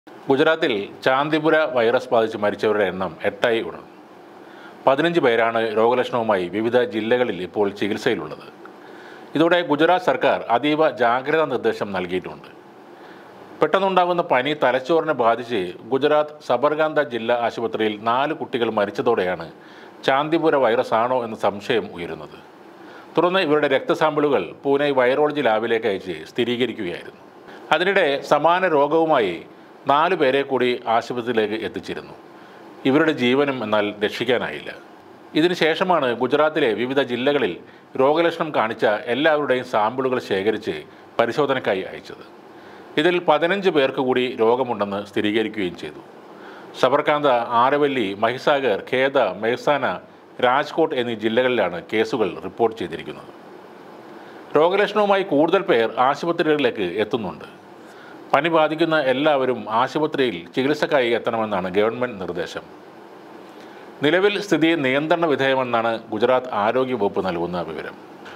ഗുജറാത്തിൽ ചാന്ദിപുര വൈറസ് ബാധിച്ച് മരിച്ചവരുടെ എണ്ണം 8ആയി ഉയർന്നു. 15 പേരാണ് രോഗലക്ഷണവുമായി വിവിധ ജില്ലകളിൽ ഇപ്പോൾ ചികിത്സയിലുള്ളത്. ഇതോടെ ഗുജറാത്ത് സർക്കാർ അതീവ ജാഗ്രതാ നിർദ്ദേശം നൽകിയിട്ടുണ്ട്. പെട്ടെന്നുണ്ടാകുന്ന പനി തലച്ചോറിനെ ബാധിച്ച് ഗുജറാത്ത് സബർകാന്ത ജില്ലാ ആശുപത്രിയിൽ 4 കുട്ടികൾ മരിച്ചതോടെയാണ് ചാന്ദിപുര വൈറസ് ആണോ എന്ന സംശയം ഉയരുന്നത്. തുടർന്ന് ഇവരുടെ രക്തസാമ്പിളുകൾ പൂനെ വൈറോളജി ലാബിലേക്ക് അയച്ച് സ്ഥിരീകരിക്കുകയായിരുന്നു. അതിനിടെ സമാന രോഗവുമായി 4 പേരെ കൂടി ആശുപത്രിയിലേക്ക് എത്തിച്ചിരുന്നു. ഇവരുടെ ജീവനും എന്നാൽ രക്ഷിക്കാനായില്ല. ഇതിനുശേഷമാണ് ഗുജറാത്തിലെ വിവിധ ജില്ലകളിൽ രോഗലക്ഷണം കാണിച്ച എല്ലാവരുടെയും സാമ്പിളുകൾ ശേഖരിച്ച് പരിശോധനയ്ക്കായി അയച്ചത്. ഇതിൽ 15 പേർക്ക് കൂടി രോഗമുണ്ടെന്ന് സ്ഥിരീകരിക്കുകയും ചെയ്തു. സബർകാന്ത, ആരവല്ലി, മഹിസാഗർ, ഖേദ, മെഹ്സാന, രാജ്കോട്ട് എന്നീ ജില്ലകളിലാണ് കേസുകൾ റിപ്പോർട്ട് ചെയ്തിരിക്കുന്നത്. രോഗലക്ഷണവുമായി കൂടുതൽ പേർ ആശുപത്രികളിലേക്ക് എത്തുന്നുണ്ട്. പനി ബാധിക്കുന്ന എല്ലാവരും ആശുപത്രിയിൽ ചികിത്സക്കായി എത്തണമെന്നാണ് ഗവൺമെൻറ് നിർദ്ദേശം. നിലവിൽ സ്ഥിതി നിയന്ത്രണ വിധേയമെന്നാണ് ഗുജറാത്ത് ആരോഗ്യ വകുപ്പ് നൽകുന്ന വിവരം.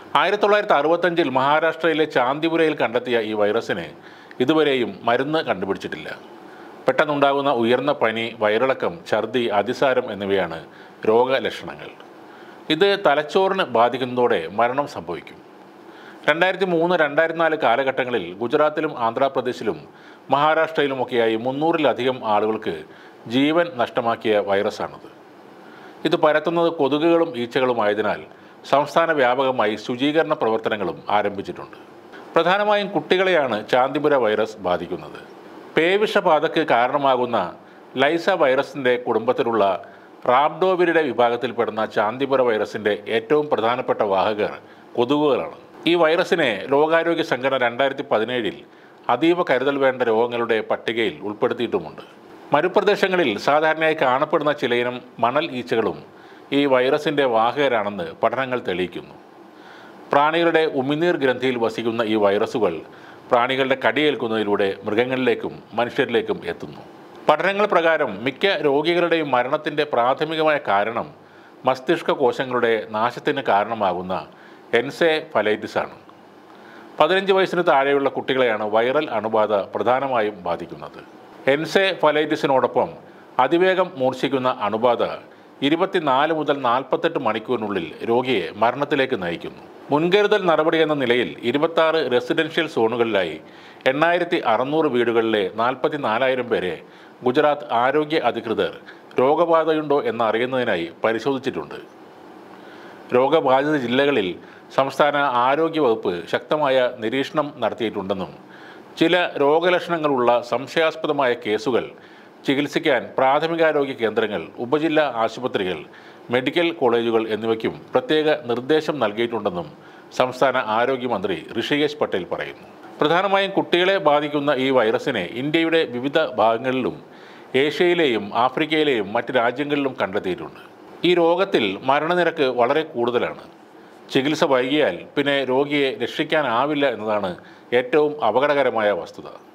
1965 മഹാരാഷ്ട്രയിലെ ചാന്ദിപുരയിൽ കണ്ടെത്തിയ ഈ വൈറസിന് ഇതുവരെയും മരുന്ന് കണ്ടുപിടിച്ചിട്ടില്ല. പെട്ടെന്നുണ്ടാകുന്ന ഉയർന്ന പനി, വയറിളക്കം, ഛർദി, അതിസാരം എന്നിവയാണ് രോഗലക്ഷണങ്ങൾ. ഇത് തലച്ചോറിന് ബാധിക്കുന്നതോടെ മരണം സംഭവിക്കും. 2003-2004 കാലഘട്ടങ്ങളിൽ ഗുജറാത്തിലും ആന്ധ്രാപ്രദേശിലും മഹാരാഷ്ട്രയിലുമൊക്കെയായി 300-ലധികം ആളുകൾക്ക് ജീവൻ നഷ്ടമാക്കിയ വൈറസാണിത്. ഇത് പരത്തുന്നത് കൊതുകുകളും ഈച്ചകളുമായതിനാൽ സംസ്ഥാന വ്യാപകമായി ശുചീകരണ പ്രവർത്തനങ്ങളും ആരംഭിച്ചിട്ടുണ്ട്. പ്രധാനമായും കുട്ടികളെയാണ് ചാന്ദിപുര വൈറസ് ബാധിക്കുന്നത്. പേവിഷബാധയ്ക്ക് കാരണമാകുന്ന ലൈസ വൈറസിൻ്റെ കുടുംബത്തിലുള്ള റാബ്ഡോവിരിഡെ വിഭാഗത്തിൽപ്പെടുന്ന ചാന്ദിപുര വൈറസിൻ്റെ ഏറ്റവും പ്രധാനപ്പെട്ട വാഹകർ കൊതുകുകളാണ്. ഈ വൈറസിനെ ലോകാരോഗ്യ സംഘടന 2017 അതീവ കരുതൽ വേണ്ട രോഗങ്ങളുടെ പട്ടികയിൽ ഉൾപ്പെടുത്തിയിട്ടുമുണ്ട്. മരുപ്രദേശങ്ങളിൽ സാധാരണയായി കാണപ്പെടുന്ന ചിലയിനം മണൽ ഈച്ചകളും ഈ വൈറസിൻ്റെ വാഹകരാണെന്ന് പഠനങ്ങൾ തെളിയിക്കുന്നു. പ്രാണികളുടെ ഉമിനീർ ഗ്രന്ഥിയിൽ വസിക്കുന്ന ഈ വൈറസുകൾ പ്രാണികളുടെ കടിയേൽക്കുന്നതിലൂടെ മൃഗങ്ങളിലേക്കും മനുഷ്യരിലേക്കും എത്തുന്നു. പഠനങ്ങൾ പ്രകാരം മിക്ക രോഗികളുടെയും മരണത്തിൻ്റെ പ്രാഥമികമായ കാരണം മസ്തിഷ്ക കോശങ്ങളുടെ നാശത്തിന് കാരണമാകുന്ന എൻസെഫലൈറ്റിസ് ആണ്. 15 വയസ്സിന് താഴെയുള്ള കുട്ടികളെയാണ് വൈറൽ അണുബാധ പ്രധാനമായും ബാധിക്കുന്നത്. എൻസെഫലൈറ്റിസിനോടൊപ്പം അതിവേഗം മൂർച്ഛിക്കുന്ന അണുബാധ 24 മുതൽ 48 മണിക്കൂറിനുള്ളിൽ രോഗിയെ മരണത്തിലേക്ക് നയിക്കുന്നു. മുൻകരുതൽ നടപടി എന്ന നിലയിൽ 26 റെസിഡൻഷ്യൽ സോണുകളിലായി 8600 വീടുകളിലെ 44,000 പേരെ ഗുജറാത്ത് ആരോഗ്യ അധികൃതർ രോഗബാധയുണ്ടോ എന്നറിയുന്നതിനായി പരിശോധിച്ചിട്ടുണ്ട്. രോഗബാധിത ജില്ലകളിൽ സംസ്ഥാന ആരോഗ്യ വകുപ്പ് ശക്തമായ നിരീക്ഷണം നടത്തിയിട്ടുണ്ടെന്നും ചില രോഗലക്ഷണങ്ങളുള്ള സംശയാസ്പദമായ കേസുകൾ ചികിത്സിക്കാൻ പ്രാഥമികാരോഗ്യ കേന്ദ്രങ്ങൾ, ഉപജില്ലാ ആശുപത്രികൾ, മെഡിക്കൽ കോളേജുകൾ എന്നിവയ്ക്കും പ്രത്യേക നിർദ്ദേശം നൽകിയിട്ടുണ്ടെന്നും സംസ്ഥാന ആരോഗ്യമന്ത്രി ഋഷികേശ് പട്ടേൽ പറയുന്നു. പ്രധാനമായും കുട്ടികളെ ബാധിക്കുന്ന ഈ വൈറസിനെ ഇന്ത്യയുടെ വിവിധ ഭാഗങ്ങളിലും ഏഷ്യയിലെയും ആഫ്രിക്കയിലെയും മറ്റ് രാജ്യങ്ങളിലും കണ്ടെത്തിയിട്ടുണ്ട്. ഈ രോഗത്തിൽ മരണനിരക്ക് വളരെ കൂടുതലാണ്. ചികിത്സ വൈകിയാൽ പിന്നെ രോഗിയെ രക്ഷിക്കാനാവില്ല എന്നതാണ് ഏറ്റവും അപകടകരമായ വസ്തുത.